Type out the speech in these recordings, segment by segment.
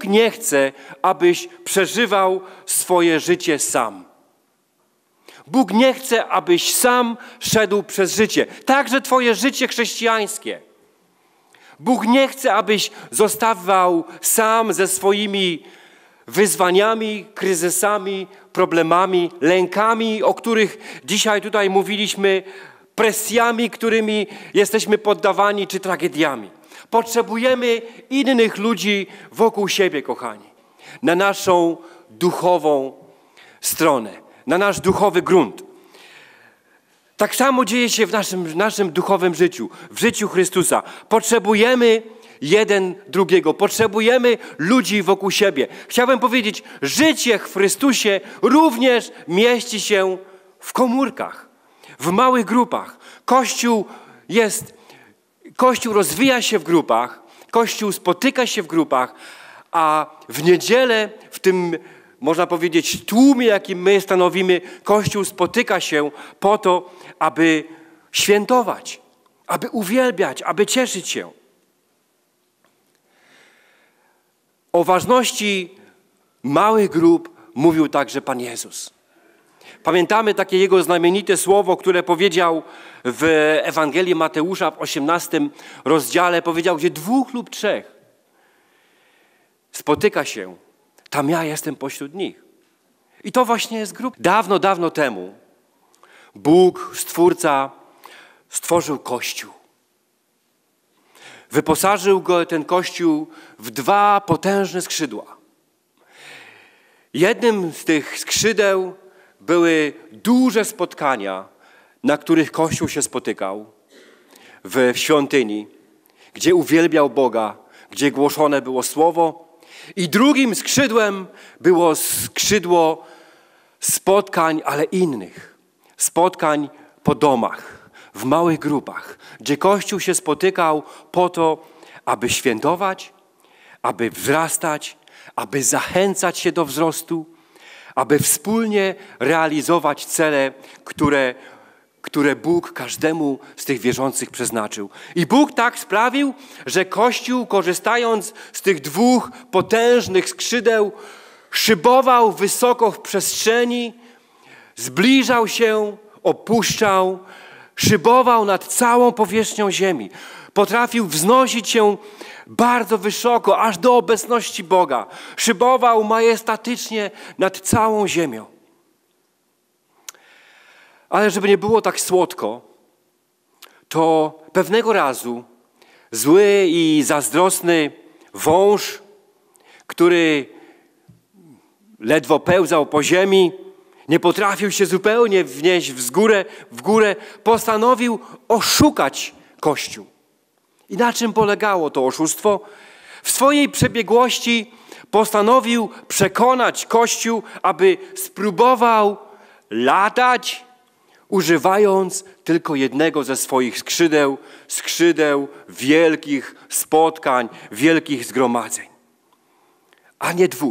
nie chce, abyś przeżywał swoje życie sam. Bóg nie chce, abyś sam szedł przez życie, także twoje życie chrześcijańskie. Bóg nie chce, abyś zostawał sam ze swoimi wyzwaniami, kryzysami, problemami, lękami, o których dzisiaj tutaj mówiliśmy, presjami, którymi jesteśmy poddawani, czy tragediami. Potrzebujemy innych ludzi wokół siebie, kochani, na naszą duchową stronę, na nasz duchowy grunt. Tak samo dzieje się w naszym duchowym życiu, w życiu Chrystusa. Potrzebujemy jeden drugiego, potrzebujemy ludzi wokół siebie. Chciałbym powiedzieć, życie w Chrystusie również mieści się w komórkach, w małych grupach. Kościół rozwija się w grupach, Kościół spotyka się w grupach, a w niedzielę w tym, można powiedzieć, tłumie, jakim my stanowimy, Kościół spotyka się po to, aby świętować, aby uwielbiać, aby cieszyć się. O ważności małych grup mówił także Pan Jezus. Pamiętamy takie Jego znamienite słowo, które powiedział w Ewangelii Mateusza w 18 rozdziale. Powiedział, gdzie 2 lub 3 spotyka się, tam ja jestem pośród nich. I to właśnie jest grupa. Dawno, dawno temu Bóg, Stwórca, stworzył Kościół. Wyposażył go, ten Kościół, w 2 potężne skrzydła. Jednym z tych skrzydeł były duże spotkania, na których Kościół się spotykał w świątyni, gdzie uwielbiał Boga, gdzie głoszone było Słowo. I drugim skrzydłem było skrzydło spotkań, ale innych. Spotkań po domach, w małych grupach, gdzie Kościół się spotykał po to, aby świętować, aby wzrastać, aby zachęcać się do wzrostu, aby wspólnie realizować cele, które Bóg każdemu z tych wierzących przeznaczył. I Bóg tak sprawił, że Kościół, korzystając z tych 2 potężnych skrzydeł, szybował wysoko w przestrzeni, zbliżał się, opuszczał, szybował nad całą powierzchnią ziemi. Potrafił wznosić się bardzo wysoko, aż do obecności Boga. Szybował majestatycznie nad całą ziemią. Ale żeby nie było tak słodko, to pewnego razu zły i zazdrosny wąż, który ledwo pełzał po ziemi, nie potrafił się zupełnie wnieść w górę, postanowił oszukać Kościół. I na czym polegało to oszustwo? W swojej przebiegłości postanowił przekonać Kościół, aby spróbował latać, używając tylko jednego ze swoich skrzydeł wielkich spotkań, wielkich zgromadzeń, a nie 2.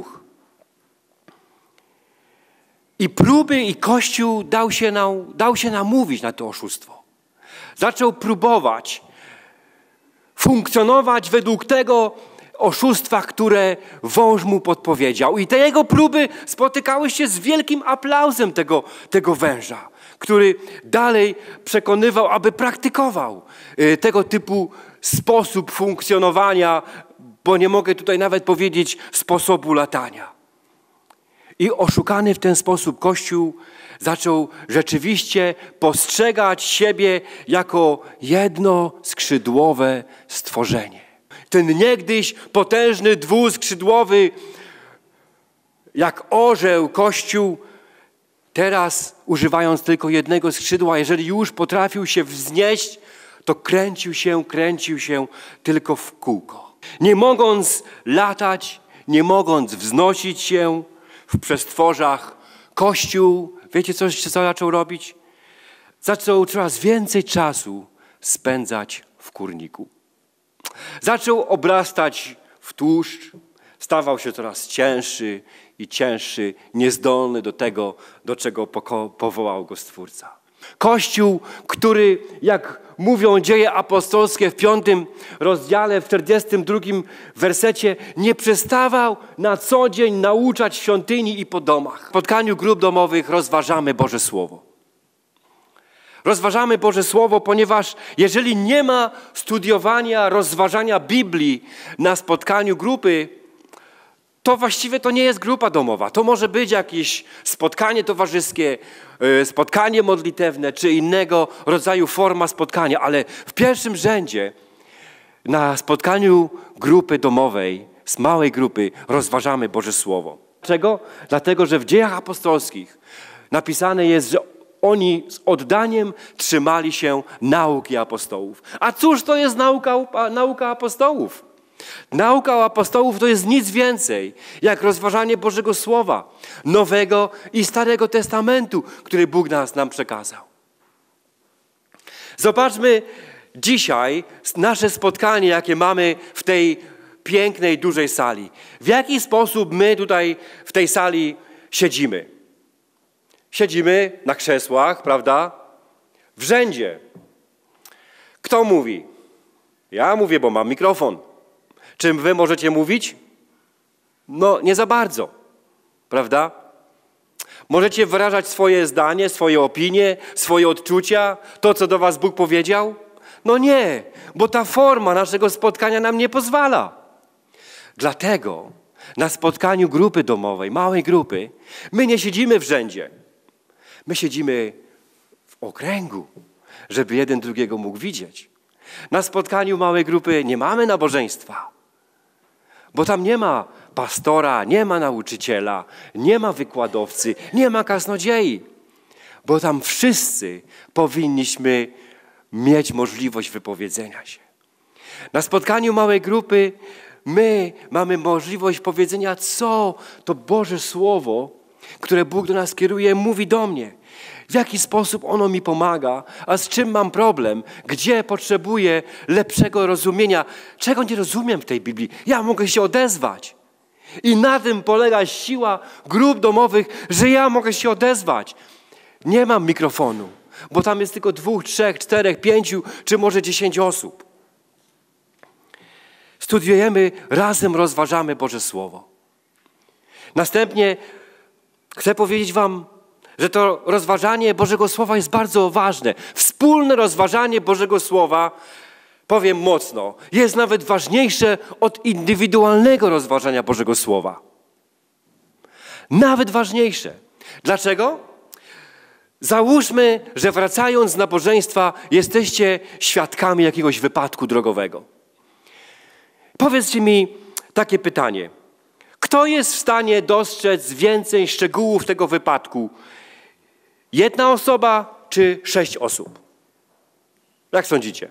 I Kościół dał się namówić na to oszustwo. Zaczął próbować funkcjonować według tego oszustwa, które wąż mu podpowiedział. I te jego próby spotykały się z wielkim aplauzem tego węża, który dalej przekonywał, aby praktykował tego typu sposób funkcjonowania, bo nie mogę tutaj nawet powiedzieć sposobu latania. I oszukany w ten sposób Kościół zaczął rzeczywiście postrzegać siebie jako jednoskrzydłowe stworzenie. Ten niegdyś potężny, 2skrzydłowy, jak orzeł Kościół, teraz używając tylko jednego skrzydła, jeżeli już potrafił się wznieść, to kręcił się tylko w kółko. Nie mogąc latać, nie mogąc wznosić się w przestworzach, Kościół, wiecie co zaczął robić? Zaczął coraz więcej czasu spędzać w kurniku. Zaczął obrastać w tłuszcz, stawał się coraz cięższy i cięższy, niezdolny do tego, do czego powołał go Stwórca. Kościół, który, jak mówią Dzieje Apostolskie w 5 rozdziale, w 42 wersecie, nie przestawał na co dzień nauczać w świątyni i po domach. W spotkaniu grup domowych rozważamy Boże Słowo. Rozważamy Boże Słowo, ponieważ jeżeli nie ma studiowania, rozważania Biblii na spotkaniu grupy, to właściwie to nie jest grupa domowa. To może być jakieś spotkanie towarzyskie, spotkanie modlitewne czy innego rodzaju forma spotkania, ale w pierwszym rzędzie na spotkaniu grupy domowej, z małej grupy, rozważamy Boże Słowo. Dlaczego? Dlatego, że w Dziejach Apostolskich napisane jest, że oni z oddaniem trzymali się nauki apostołów. A cóż to jest nauka apostołów? Nauka apostołów to jest nic więcej jak rozważanie Bożego Słowa, Nowego i Starego Testamentu, który Bóg nam przekazał. Zobaczmy dzisiaj nasze spotkanie, jakie mamy w tej pięknej, dużej sali. W jaki sposób my tutaj w tej sali siedzimy? Siedzimy na krzesłach, prawda? W rzędzie. Kto mówi? Ja mówię, bo mam mikrofon. Czy wy możecie mówić? No, nie za bardzo, prawda? Możecie wyrażać swoje zdanie, swoje opinie, swoje odczucia, to, co do was Bóg powiedział? No nie, bo ta forma naszego spotkania nam nie pozwala. Dlatego na spotkaniu grupy domowej, małej grupy, my nie siedzimy w rzędzie. My siedzimy w okręgu, żeby jeden drugiego mógł widzieć. Na spotkaniu małej grupy nie mamy nabożeństwa, bo tam nie ma pastora, nie ma nauczyciela, nie ma wykładowcy, nie ma kaznodziei, bo tam wszyscy powinniśmy mieć możliwość wypowiedzenia się. Na spotkaniu małej grupy my mamy możliwość powiedzenia, co to Boże Słowo, które Bóg do nas kieruje, mówi do mnie. W jaki sposób ono mi pomaga, a z czym mam problem, gdzie potrzebuję lepszego rozumienia, czego nie rozumiem w tej Biblii. Ja mogę się odezwać. I na tym polega siła grup domowych, że ja mogę się odezwać. Nie mam mikrofonu, bo tam jest tylko 2, 3, 4, 5 czy może 10 osób. Studiujemy, razem rozważamy Boże Słowo. Następnie chcę powiedzieć wam, że to rozważanie Bożego Słowa jest bardzo ważne. Wspólne rozważanie Bożego Słowa, powiem mocno, jest nawet ważniejsze od indywidualnego rozważania Bożego Słowa. Nawet ważniejsze. Dlaczego? Załóżmy, że wracając z nabożeństwa jesteście świadkami jakiegoś wypadku drogowego. Powiedzcie mi takie pytanie. Kto jest w stanie dostrzec więcej szczegółów tego wypadku? 1 osoba czy 6 osób? Jak sądzicie?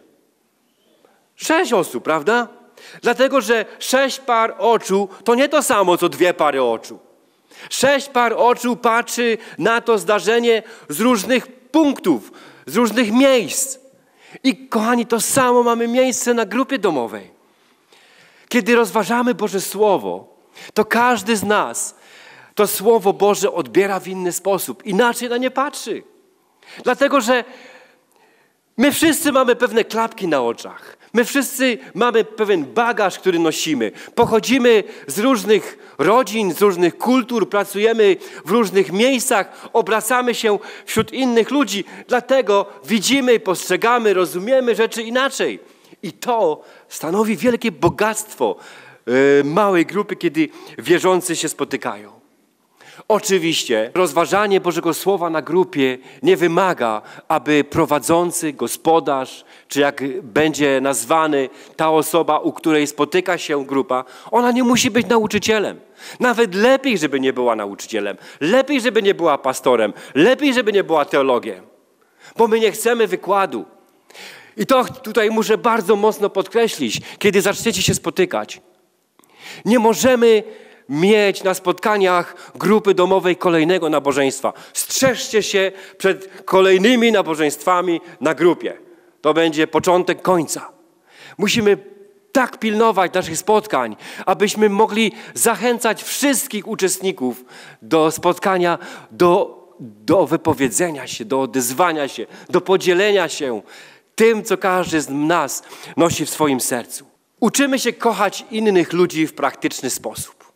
6 osób, prawda? Dlatego, że 6 par oczu to nie to samo, co 2 pary oczu. 6 par oczu patrzy na to zdarzenie z różnych punktów, z różnych miejsc. I kochani, to samo mamy miejsce na grupie domowej. Kiedy rozważamy Boże Słowo, to każdy z nas to Słowo Boże odbiera w inny sposób. Inaczej na nie patrzy. Dlatego, że my wszyscy mamy pewne klapki na oczach. My wszyscy mamy pewien bagaż, który nosimy. Pochodzimy z różnych rodzin, z różnych kultur, pracujemy w różnych miejscach, obracamy się wśród innych ludzi. Dlatego widzimy, postrzegamy, rozumiemy rzeczy inaczej. I to stanowi wielkie bogactwo małej grupy, kiedy wierzący się spotykają. Oczywiście rozważanie Bożego Słowa na grupie nie wymaga, aby prowadzący, gospodarz, czy jak będzie nazwany ta osoba, u której spotyka się grupa, ona nie musi być nauczycielem. Nawet lepiej, żeby nie była nauczycielem. Lepiej, żeby nie była pastorem. Lepiej, żeby nie była teologiem. Bo my nie chcemy wykładu. I to tutaj muszę bardzo mocno podkreślić, kiedy zaczniecie się spotykać. Nie możemy mieć na spotkaniach grupy domowej kolejnego nabożeństwa. Strzeżcie się przed kolejnymi nabożeństwami na grupie. To będzie początek końca. Musimy tak pilnować naszych spotkań, abyśmy mogli zachęcać wszystkich uczestników do spotkania, do do wypowiedzenia się, do odezwania się, do podzielenia się tym, co każdy z nas nosi w swoim sercu. Uczymy się kochać innych ludzi w praktyczny sposób.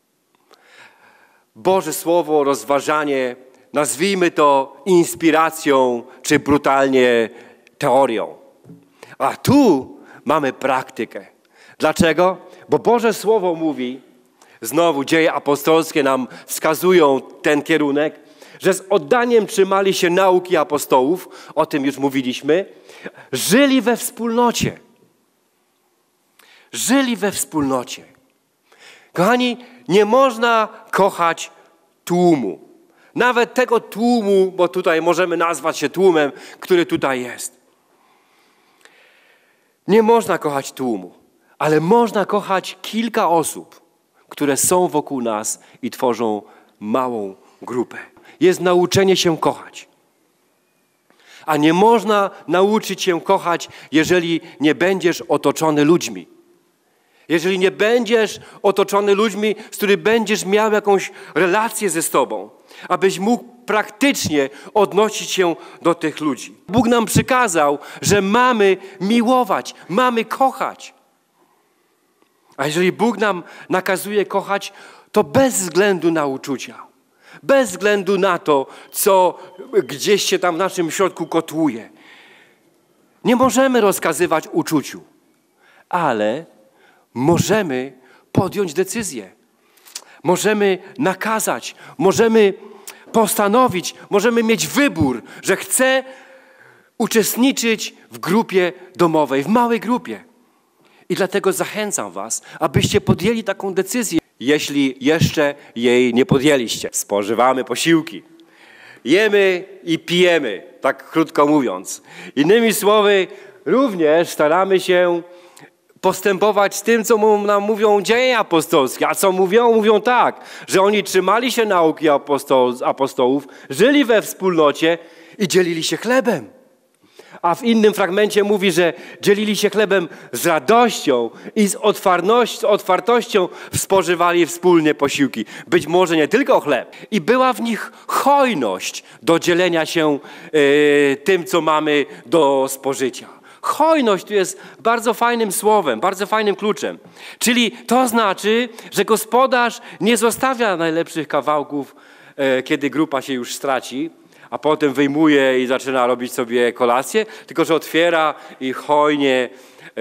Boże Słowo, rozważanie, nazwijmy to inspiracją, czy brutalnie teorią. A tu mamy praktykę. Dlaczego? Bo Boże Słowo mówi, znowu Dzieje apostolskie nam wskazują ten kierunek, że z oddaniem trzymali się nauki apostołów, o tym już mówiliśmy, żyli we wspólnocie. Żyli we wspólnocie. Kochani, nie można kochać tłumu. Nawet tego tłumu, bo tutaj możemy nazwać się tłumem, który tutaj jest. Nie można kochać tłumu, ale można kochać kilka osób, które są wokół nas i tworzą małą grupę. Jest nauczenie się kochać. A nie można nauczyć się kochać, jeżeli nie będziesz otoczony ludźmi. Jeżeli nie będziesz otoczony ludźmi, z którymi będziesz miał jakąś relację ze sobą, abyś mógł praktycznie odnosić się do tych ludzi. Bóg nam przykazał, że mamy miłować, mamy kochać. A jeżeli Bóg nam nakazuje kochać, to bez względu na uczucia, bez względu na to, co gdzieś się tam w naszym środku kotłuje. Nie możemy rozkazywać uczuciu, ale możemy podjąć decyzję. Możemy nakazać, możemy postanowić, możemy mieć wybór, że chcę uczestniczyć w grupie domowej, w małej grupie. I dlatego zachęcam was, abyście podjęli taką decyzję, jeśli jeszcze jej nie podjęliście. Spożywamy posiłki, jemy i pijemy, tak krótko mówiąc. Innymi słowy, również staramy się postępować z tym, co nam mówią Dzieje apostolskie. A co mówią? Mówią tak, że oni trzymali się nauki apostołów, żyli we wspólnocie i dzielili się chlebem. A w innym fragmencie mówi, że dzielili się chlebem z radością i z otwartością spożywali wspólnie posiłki. Być może nie tylko chleb. I była w nich hojność do dzielenia się tym, co mamy do spożycia. Hojność tu jest bardzo fajnym słowem, bardzo fajnym kluczem. Czyli to znaczy, że gospodarz nie zostawia najlepszych kawałków, kiedy grupa się już straci, a potem wyjmuje i zaczyna robić sobie kolację, tylko że otwiera i hojnie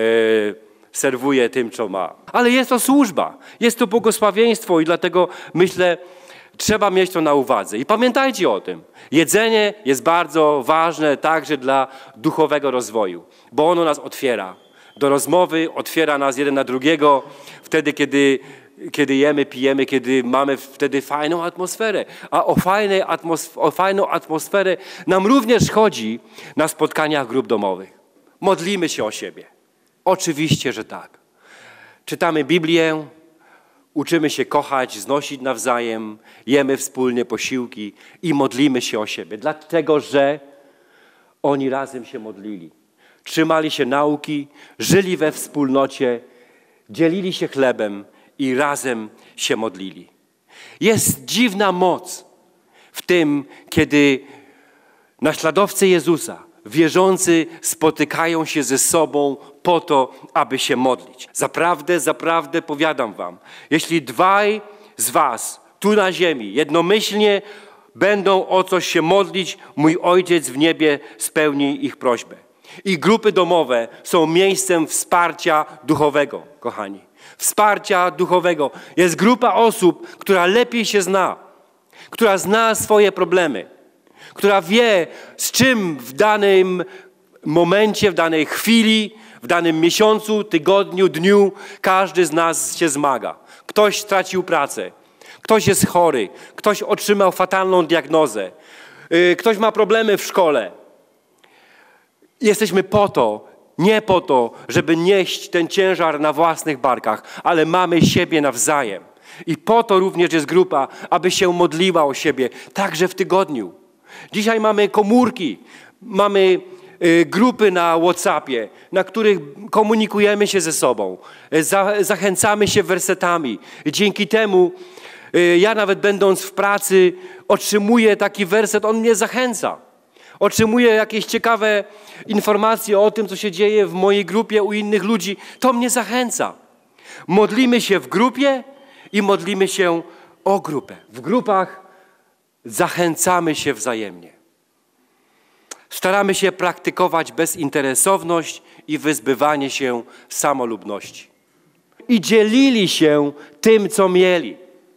serwuje tym, co ma. Ale jest to służba, jest to błogosławieństwo i dlatego myślę, trzeba mieć to na uwadze. I pamiętajcie o tym. Jedzenie jest bardzo ważne także dla duchowego rozwoju, bo ono nas otwiera do rozmowy, otwiera nas jeden na drugiego wtedy, kiedy jemy, pijemy, kiedy mamy wtedy fajną atmosferę. A o fajną atmosferę nam również chodzi na spotkaniach grup domowych. Modlimy się o siebie. Oczywiście, że tak. Czytamy Biblię, uczymy się kochać, znosić nawzajem, jemy wspólnie posiłki i modlimy się o siebie. Dlatego, że oni razem się modlili. Trzymali się nauki, żyli we wspólnocie, dzielili się chlebem i razem się modlili. Jest dziwna moc w tym, kiedy naśladowcy Jezusa, wierzący spotykają się ze sobą po to, aby się modlić. Zaprawdę powiadam wam, jeśli dwaj z was tu na ziemi jednomyślnie będą o coś się modlić, mój Ojciec w niebie spełni ich prośbę. I grupy domowe są miejscem wsparcia duchowego, kochani. Wsparcia duchowego. Jest grupa osób, która lepiej się zna, która zna swoje problemy, która wie, z czym w danym momencie, w danej chwili, w danym miesiącu, tygodniu, dniu każdy z nas się zmaga. Ktoś stracił pracę, ktoś jest chory, ktoś otrzymał fatalną diagnozę, ktoś ma problemy w szkole. Jesteśmy po to, nie po to, żeby nieść ten ciężar na własnych barkach, ale mamy siebie nawzajem. I po to również jest grupa, aby się modliła o siebie, także w tygodniu. Dzisiaj mamy komórki, mamy grupy na WhatsAppie, na których komunikujemy się ze sobą, zachęcamy się wersetami. Dzięki temu Ja nawet będąc w pracy otrzymuję taki werset, on mnie zachęca. Otrzymuję jakieś ciekawe informacje o tym, co się dzieje w mojej grupie, u innych ludzi. To mnie zachęca. Modlimy się w grupie i modlimy się o grupę. W grupach zachęcamy się wzajemnie. Staramy się praktykować bezinteresowność i wyzbywanie się samolubności. I dzielili się tym, co mieli.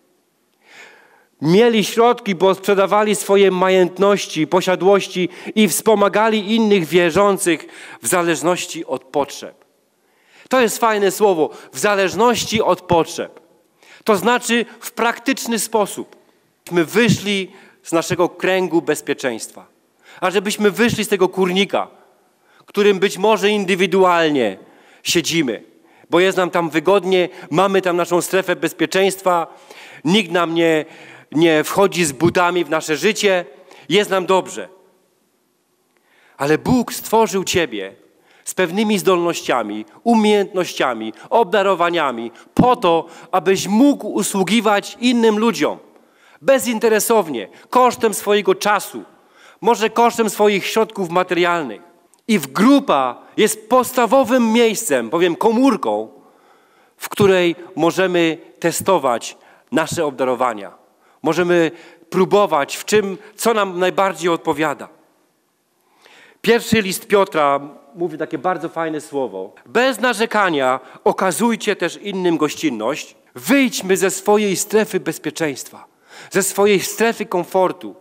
Mieli środki, bo sprzedawali swoje majątności, posiadłości i wspomagali innych wierzących w zależności od potrzeb. To jest fajne słowo, w zależności od potrzeb. To znaczy w praktyczny sposób. Żebyśmy wyszli z naszego kręgu bezpieczeństwa. A żebyśmy wyszli z tego kurnika, którym być może indywidualnie siedzimy, bo jest nam tam wygodnie, mamy tam naszą strefę bezpieczeństwa, nikt nam nie wchodzi z butami w nasze życie, jest nam dobrze. Ale Bóg stworzył ciebie z pewnymi zdolnościami, umiejętnościami, obdarowaniami po to, abyś mógł usługiwać innym ludziom bezinteresownie, kosztem swojego czasu, może kosztem swoich środków materialnych. I grupa jest podstawowym miejscem, powiem komórką, w której możemy testować nasze obdarowania. Możemy próbować w czym, co nam najbardziej odpowiada. Pierwszy list Piotra mówi takie bardzo fajne słowo. Bez narzekania okazujcie też innym gościnność. Wyjdźmy ze swojej strefy bezpieczeństwa, ze swojej strefy komfortu.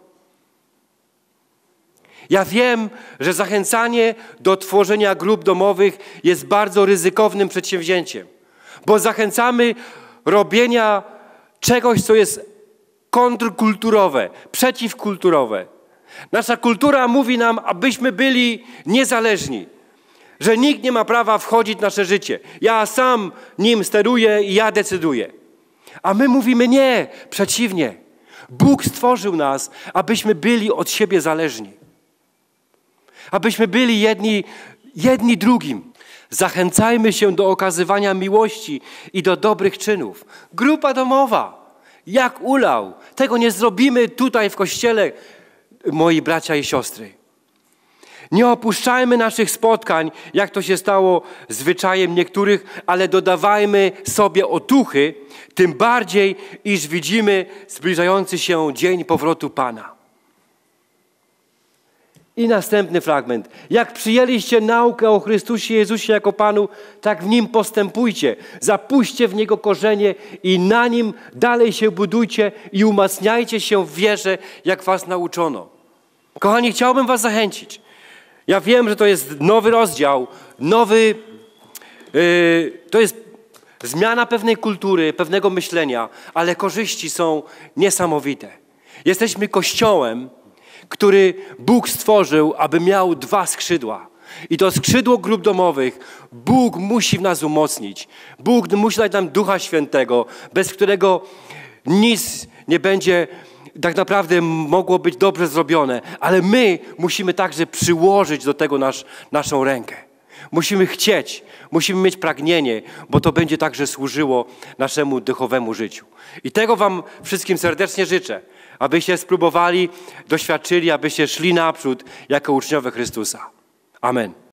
Ja wiem, że zachęcanie do tworzenia grup domowych jest bardzo ryzykownym przedsięwzięciem, bo zachęcamy robienia czegoś, co jest kontrkulturowe, przeciwkulturowe. Nasza kultura mówi nam, abyśmy byli niezależni, że nikt nie ma prawa wchodzić w nasze życie. Ja sam nim steruję i ja decyduję. A my mówimy nie, przeciwnie. Bóg stworzył nas, abyśmy byli od siebie zależni. Abyśmy byli jedni drugim. Zachęcajmy się do okazywania miłości i do dobrych czynów. Grupa domowa. Jak ulał. Tego nie zrobimy tutaj w kościele, moi bracia i siostry. Nie opuszczajmy naszych spotkań, jak to się stało zwyczajem niektórych, ale dodawajmy sobie otuchy, tym bardziej, iż widzimy zbliżający się dzień powrotu Pana. I następny fragment. Jak przyjęliście naukę o Chrystusie Jezusie jako Panu, tak w Nim postępujcie. Zapuśćcie w Niego korzenie i na Nim dalej się budujcie i umacniajcie się w wierze, jak was nauczono. Kochani, chciałbym was zachęcić. Ja wiem, że to jest nowy rozdział, to jest zmiana pewnej kultury, pewnego myślenia, ale korzyści są niesamowite. Jesteśmy Kościołem, który Bóg stworzył, aby miał 2 skrzydła. I to skrzydło grup domowych Bóg musi w nas umocnić. Bóg musi dać nam Ducha Świętego, bez którego nic nie będzie tak naprawdę mogło być dobrze zrobione. Ale my musimy także przyłożyć do tego naszą rękę. Musimy chcieć, musimy mieć pragnienie, bo to będzie także służyło naszemu duchowemu życiu. I tego wam wszystkim serdecznie życzę, abyście spróbowali, doświadczyli, abyście szli naprzód jako uczniowie Chrystusa. Amen.